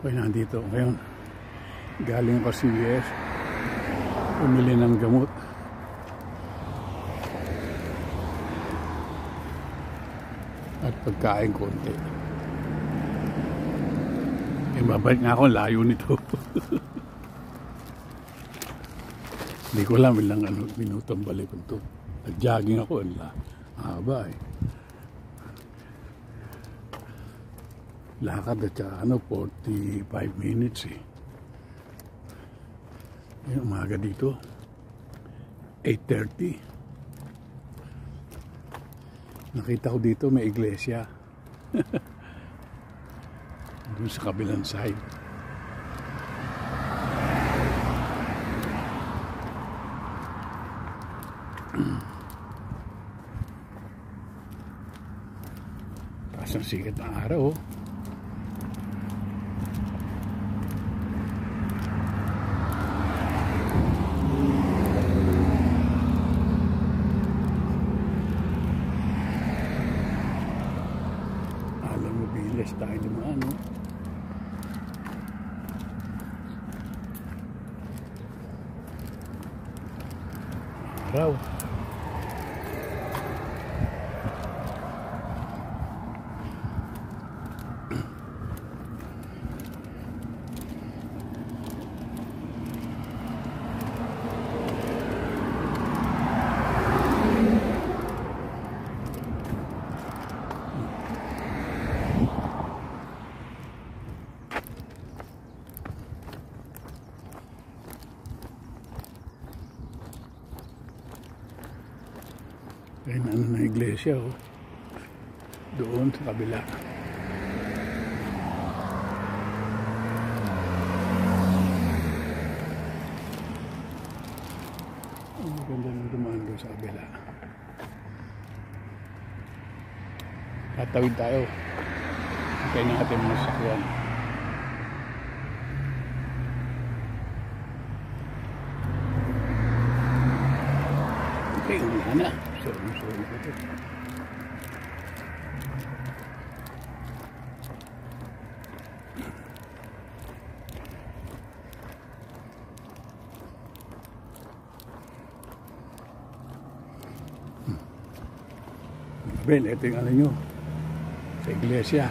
Okay, nandito ngayon. Galing ko CVS. Umili ng gamot. At pagkain konti. Eh, babalik nga ako. Layo nito. Hindi ko alam ilang minutong balik ko ito. Nag-jogging ako. Haba eh. Lakad at saka 45 minutes eh. Yung umaga dito 8:30. Nakita ko dito may iglesia. Doon sa kabilang side. Taas ang sikat ng araw oh. Alamo bilis tayo naman no? Araw. Kaya na iglesia oh. Doon sa kabila. Ang maganda nang dumaan doon sa kabila. Tatawid tayo. Kaya natin mga sakyan. Okay, wala na. Sorry ko ito. Ben, ito yung ano nyo sa iglesia.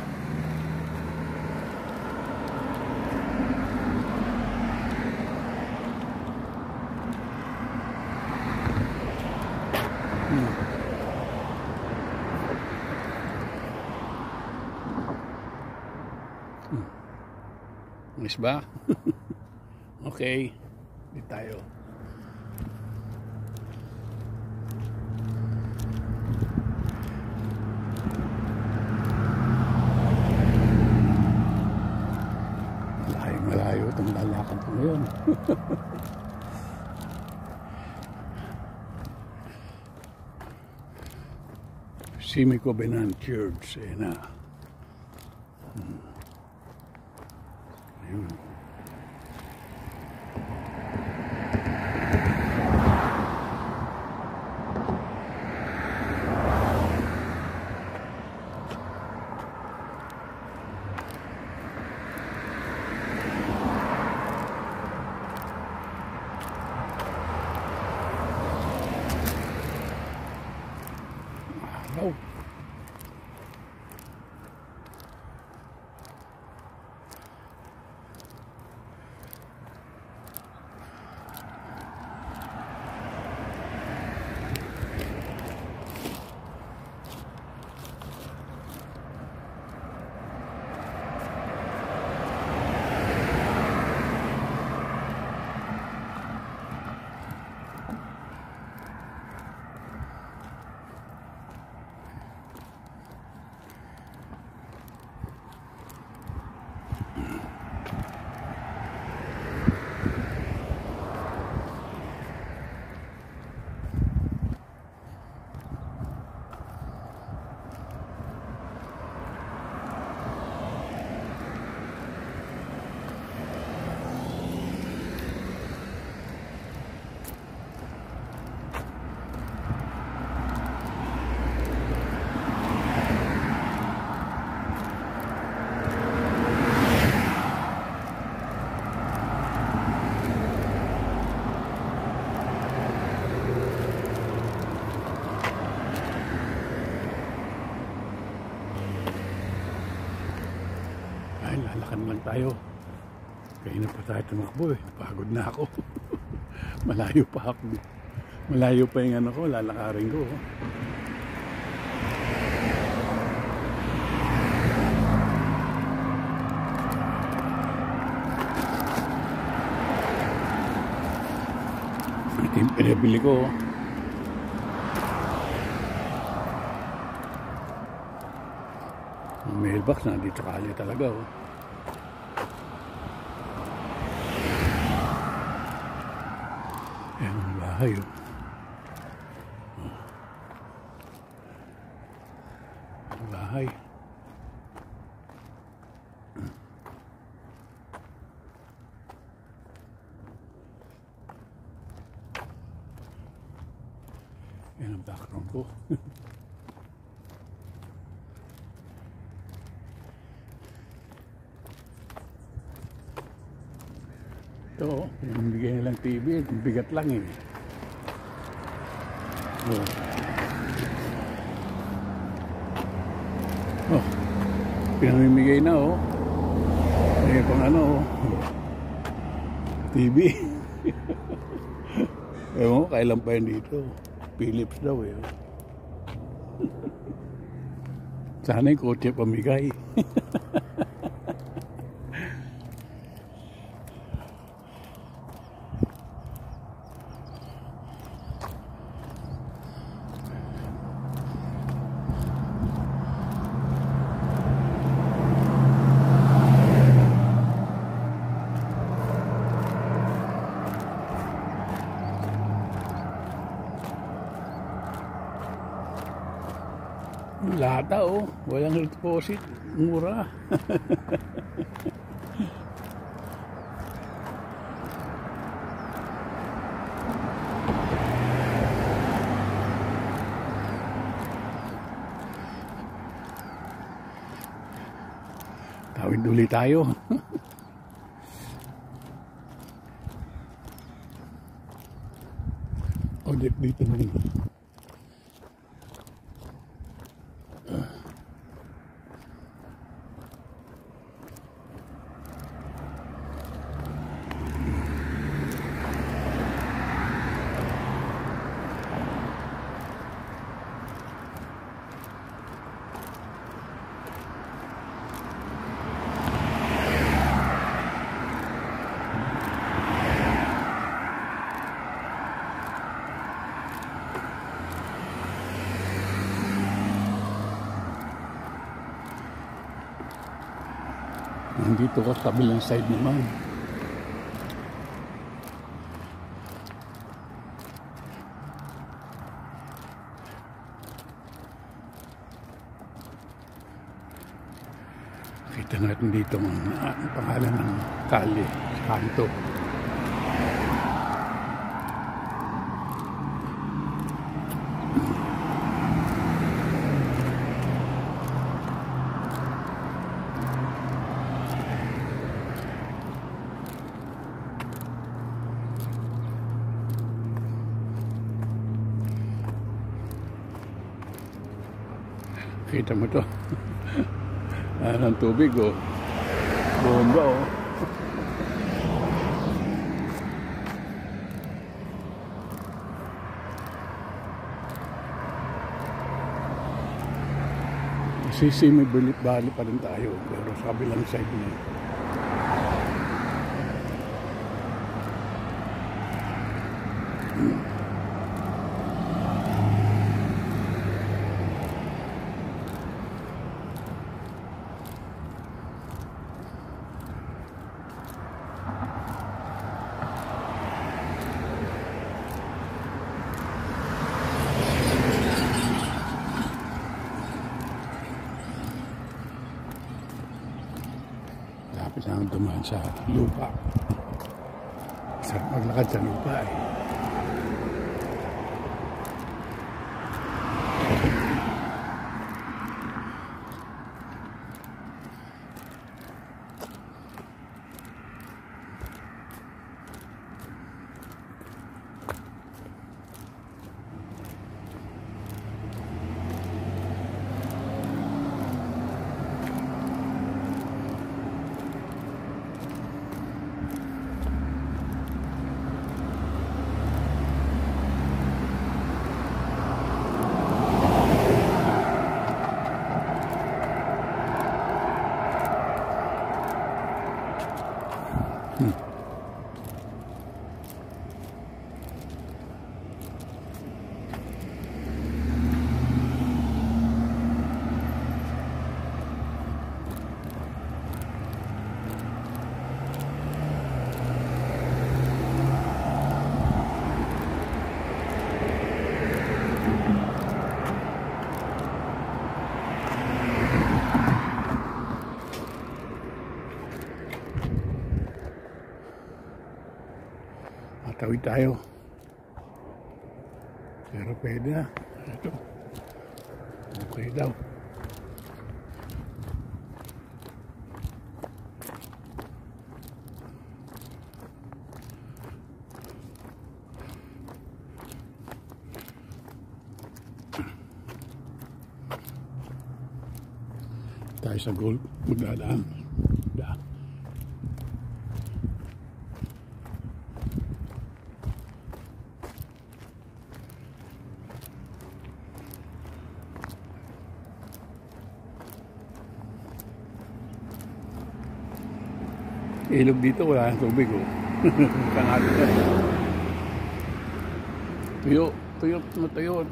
Miss ba? Okay. Di tayo. Malayo itong lalakad ko ngayon. Simi Church. Eh na. Ayun. Oh. Lalakan lang tayo. Kaya na pa tayo tumakbo eh. Pagod na ako. Malayo pa ako. Malayo pa yung ano ko, lalakarin ko. Ito yung pinabili ko. Ang mailbox na dito kali talaga. Oh. Ayan ang bahay. Oh. Ang bahay. Yan ang background ko. Ito, yung bigay nilang TV, bigat lang eh. Oh. Oh, pinamimigay na oh. May pang ano oh. TV. Ewan ko, kailan pa yun dito. Philips daw eh. Sana yung kotse pamigay. Lata oh, walang deposit, mura. Tawid ulit tayo. O dito na rin. Nandito ko sa kabilang side naman. Kita natin dito ang pangalan ng kali, kanto. Kita mo to. Ang tubig oh. Bomba oh. Si Simi bali pa rin tayo. Pero sa kabilang side na. Lapit na ang dumaan sa lupa. Sarap maglakad sa lupa eh. Matawid tayo. Pero pwede na. Ito. Okay daw. Tayo sa gold. Magdadaan. Ilog dito, wala nang tubig, oh. Kanado na. Tuyot na tuyot.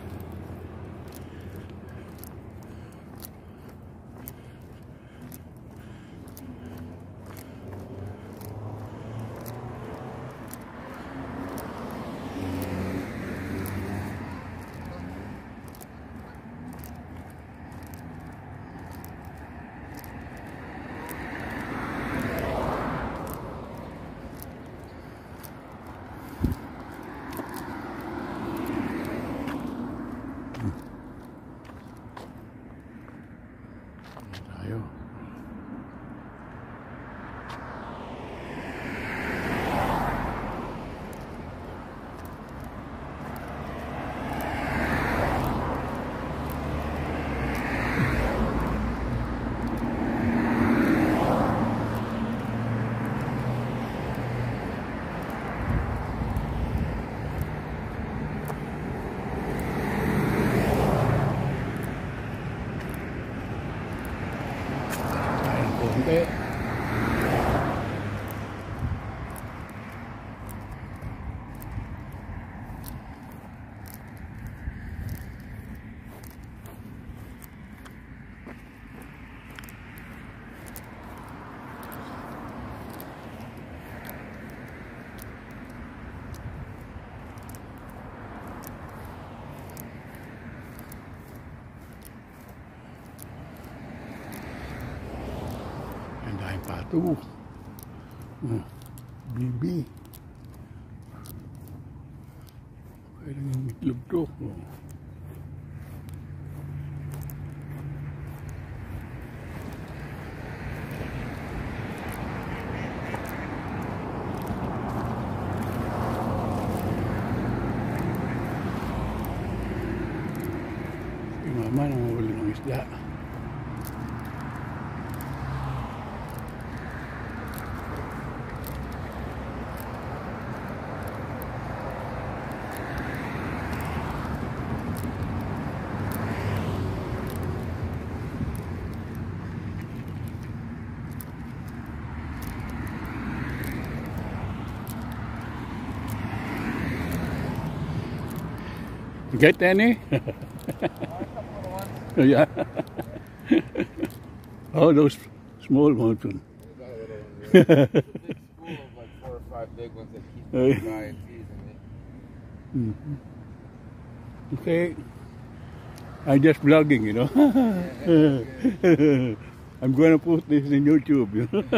Tayo. Konti. Ang dahil pato. Bibi. Kaya lang yung itlog to. Si mama nanguhuli ng isda. Get any? Oh, yeah. Oh, those small ones. There's a big school of like 4 or 5 big ones that keep the guy and feeding it. Okay. I'm just vlogging, you know. I'm going to put this in YouTube, you know.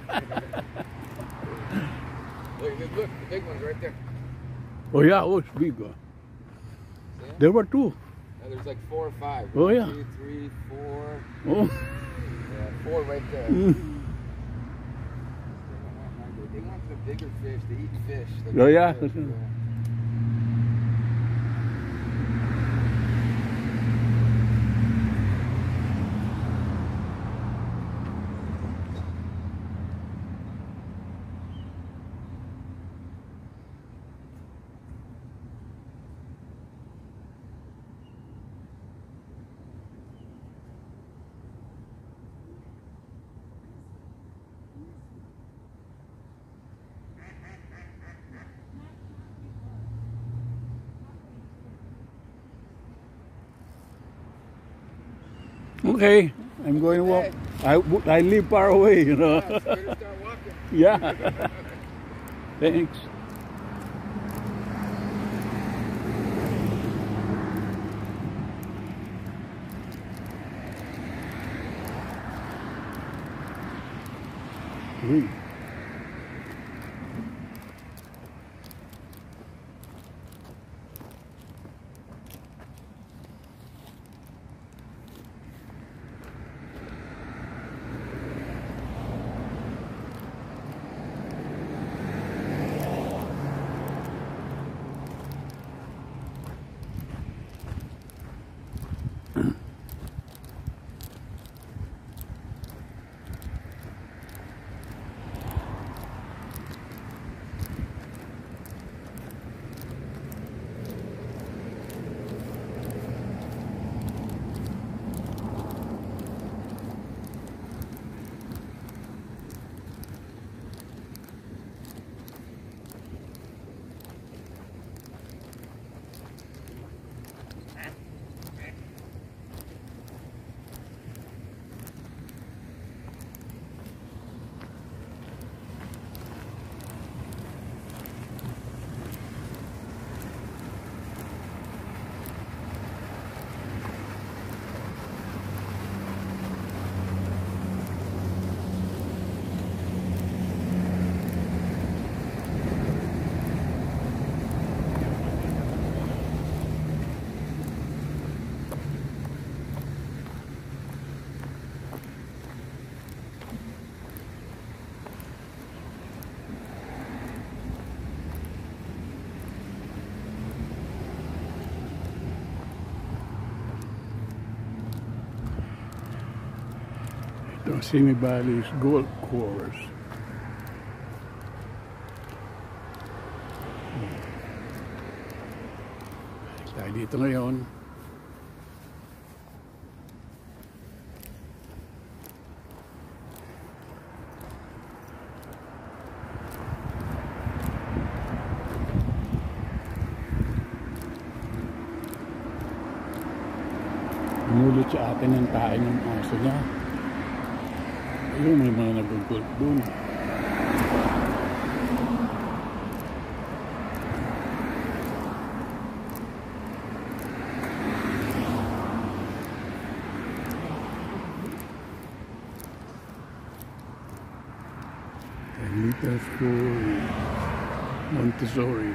Look, the big one's right there. Oh, yeah, oh, it's big. There were 2. Yeah, there's like 4 or 5. Oh, yeah. 2, 3, 4. Oh. Yeah, 4 right there. They want the bigger fish. They eat fish. Oh, yeah. Okay, I'm going to walk. I live far away, you know. Yeah, so better start walking. Yeah. Thanks. Uy. Simi Valley's Golf Course. Tayo dito ngayon. Nulot sa atin ang tayo ng aso niya. Ayun, may mga nag-golf doon. Little School, Montessori.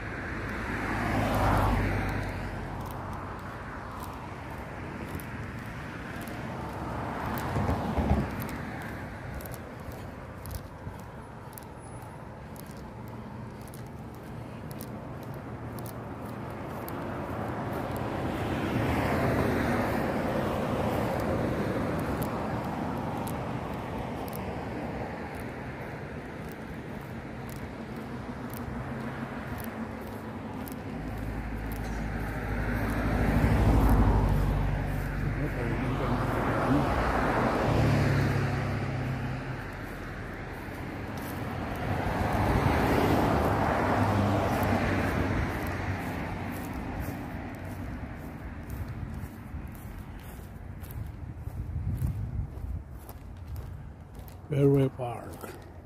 Fairway Park.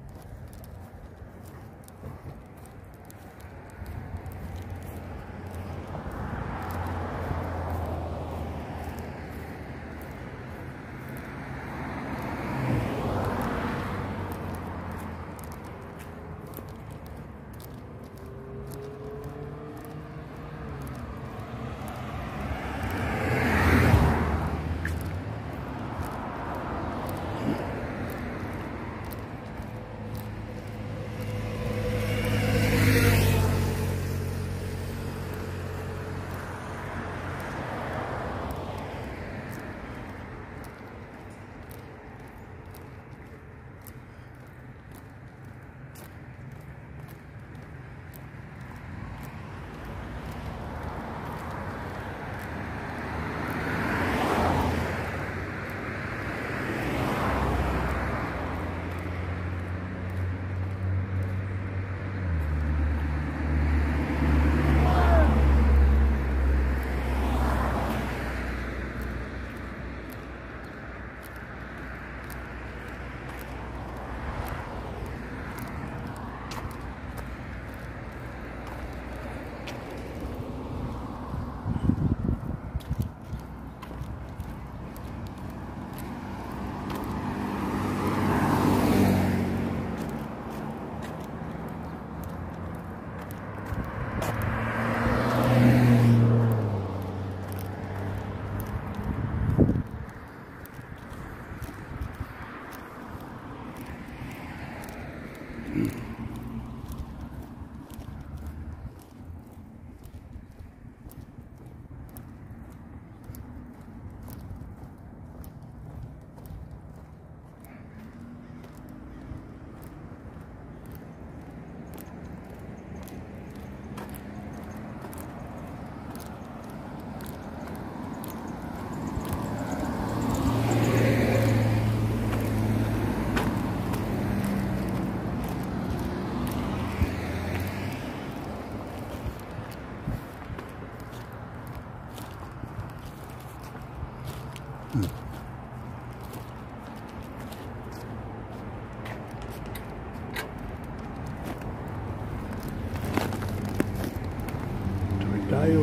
Tuloy tayo.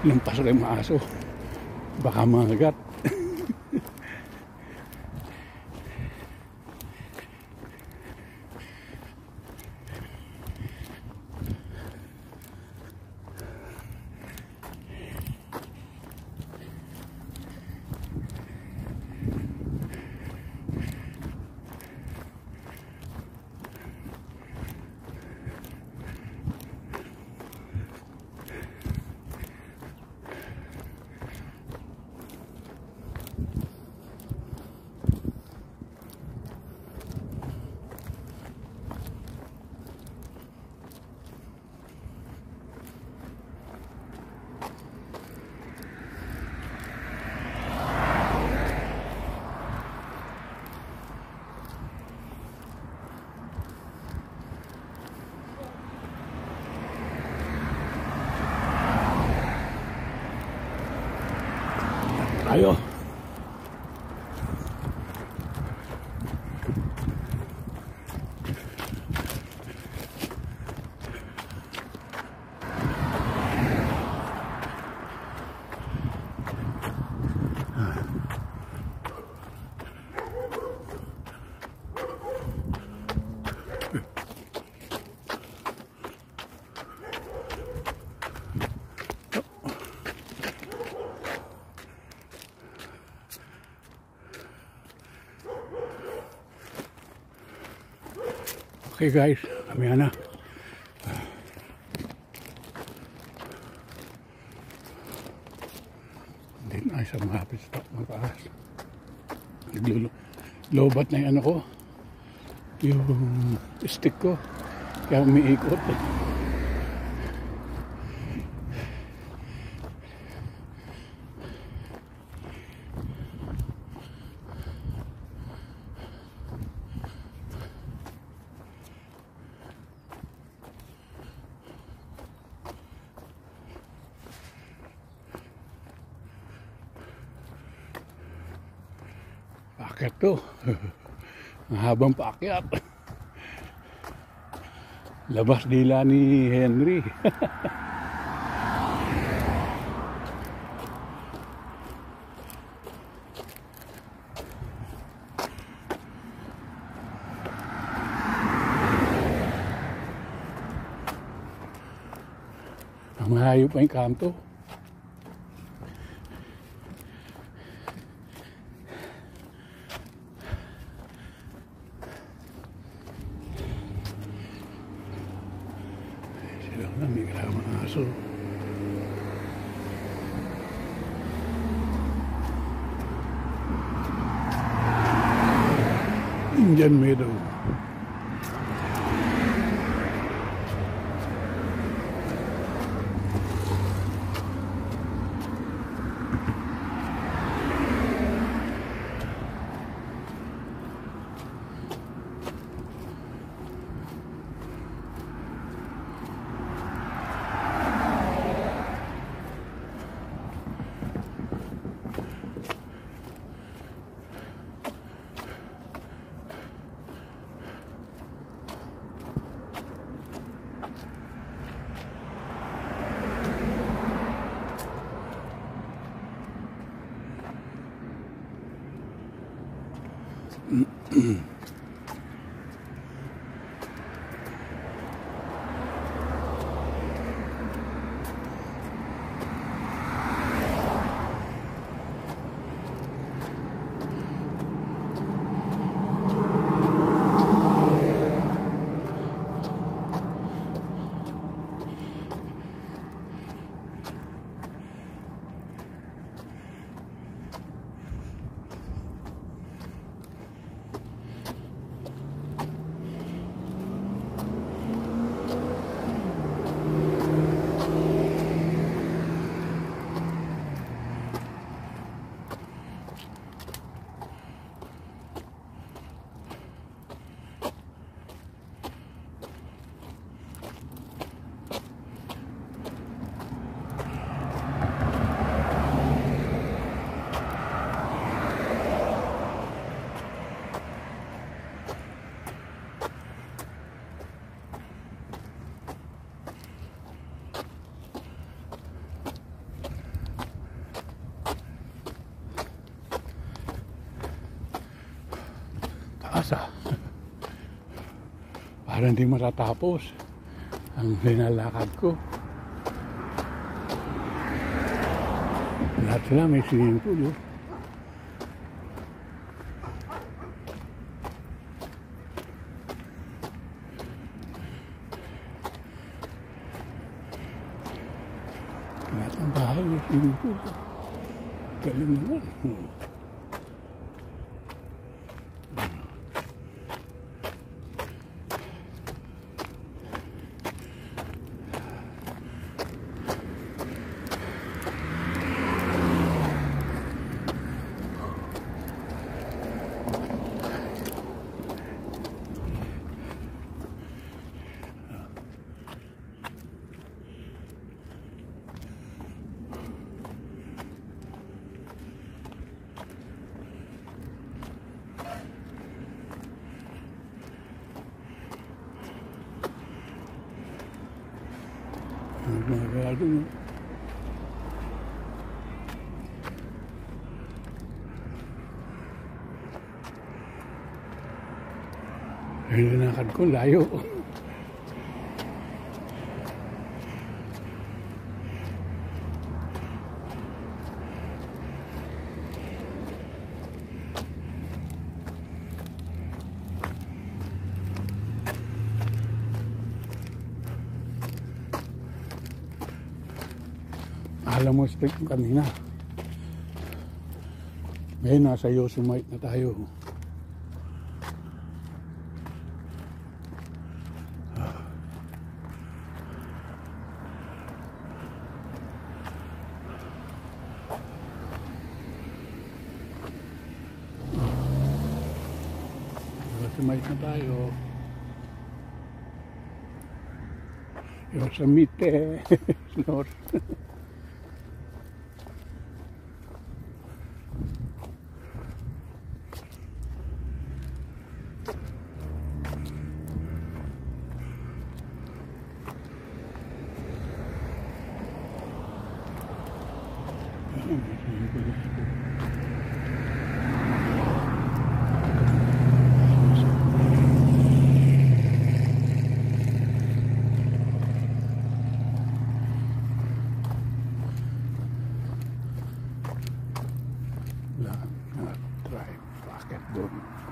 lampas ko yung mga aso. Baka mangagat. Ayo. Okay guys, kami na. Hindi na sa mahapit sa mataas. Lobat na yung ano ko. Yung stick ko. Kaya umiikot. Paakyat to. Mahabang paakyat. Labas dila ni Henry. Malayo pa yung kanto. Sila na, may kalamang aso. Indian meadow. asa. Para hindi matatapos ang linalakad ko. Lahat sila may swimming pool. Lahat ng bahay may swimming pool. Galing naman. Kaya doon. Ayun na nakad ko, layo. Alamo Street kanina. Ngayon nasa Yosemite na tayo. Yosemite na tayo. Yosemite. North. Drive packet doon.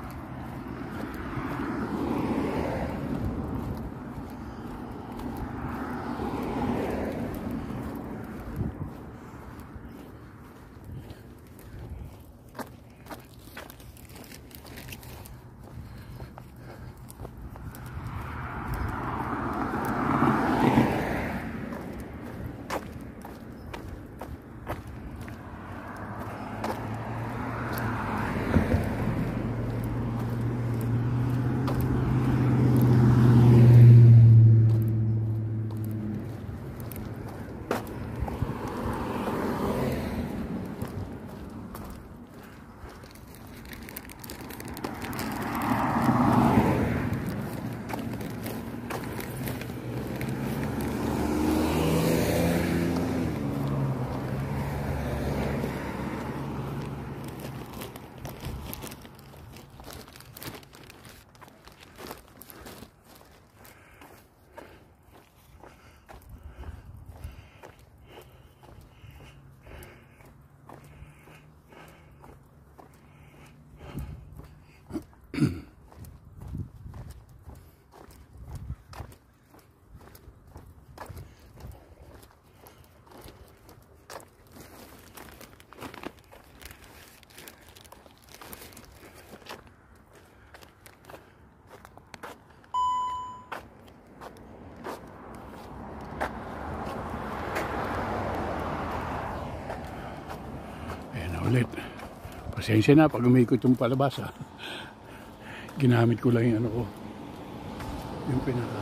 Ulit. Pasensya na pag umikot yung palabas ha. Ginamit ko lang yung ano ko. Yung pinaka...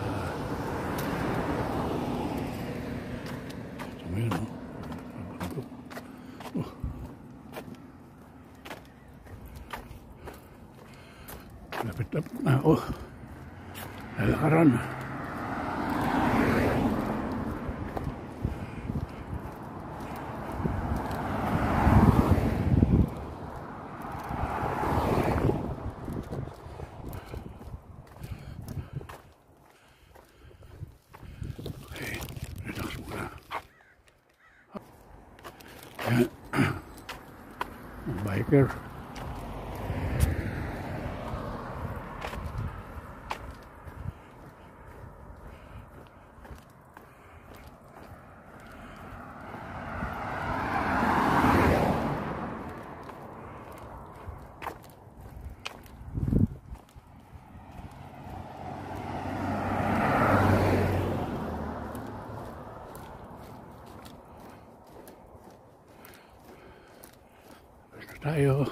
So ngayon oh. Lapit-lapit na oh. Lalakaran. sticker. Tayo.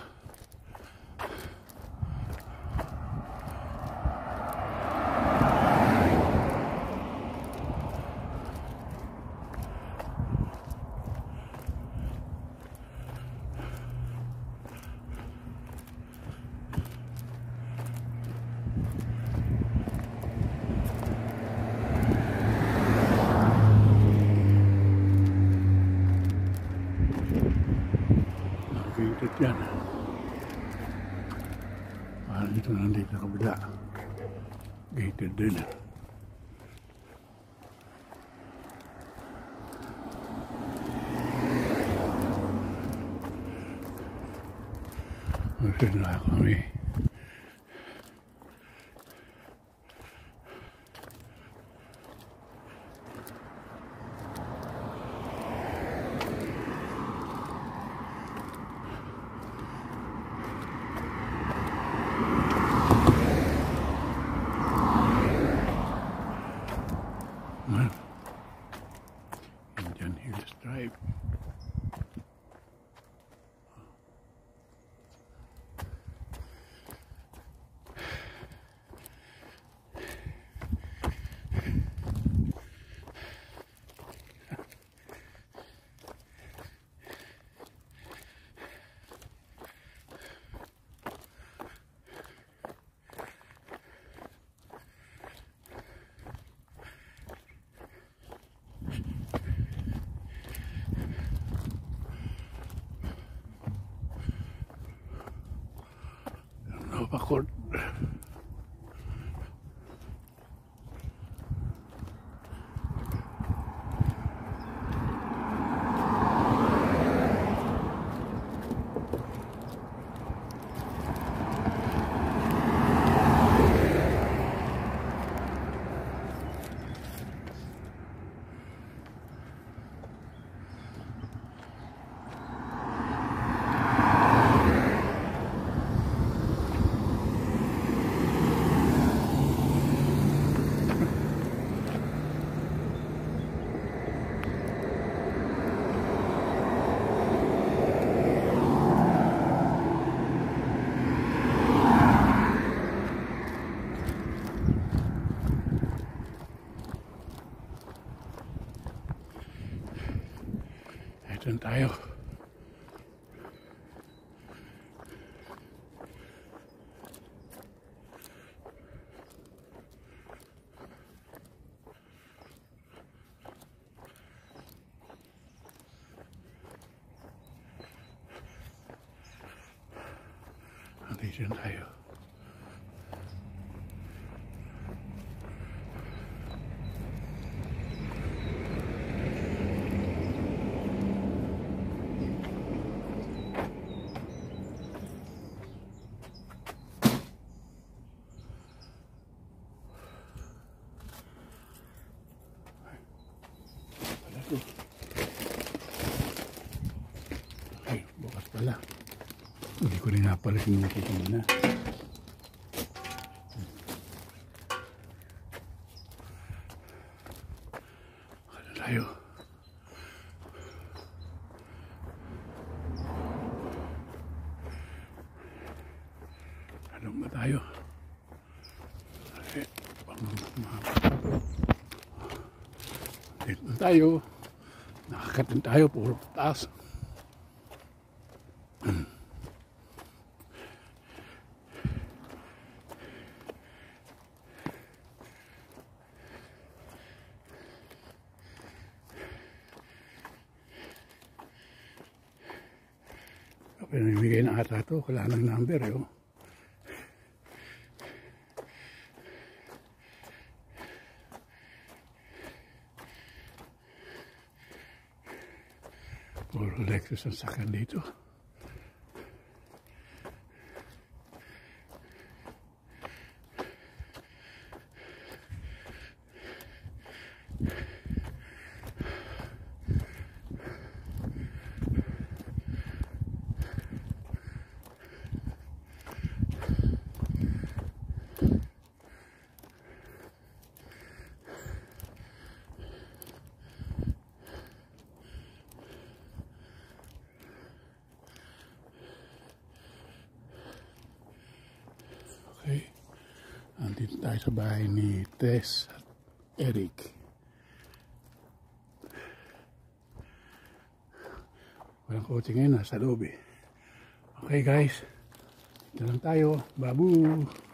Gated yan. Parang ito nandito sa kabila. Gated din. Kasi na kami. Indian Hills Drive. Pakord. Ito tayo. Andito tayo. Ay, bukas pala. Hindi ko rin napala sinukita mo na. Ano tayo? Anong ba tayo? Okay, dito na tayo. Nakakatin tayo, puro taas. Pinamigay na ata ito, wala nang number eh. Oh. Puro Lexus ang sakyan dito. Nandito tayo sa bahay ni Tess at Eric. Walang kotse ngayon, nasa loob eh. Okay guys, dito lang tayo. Babu!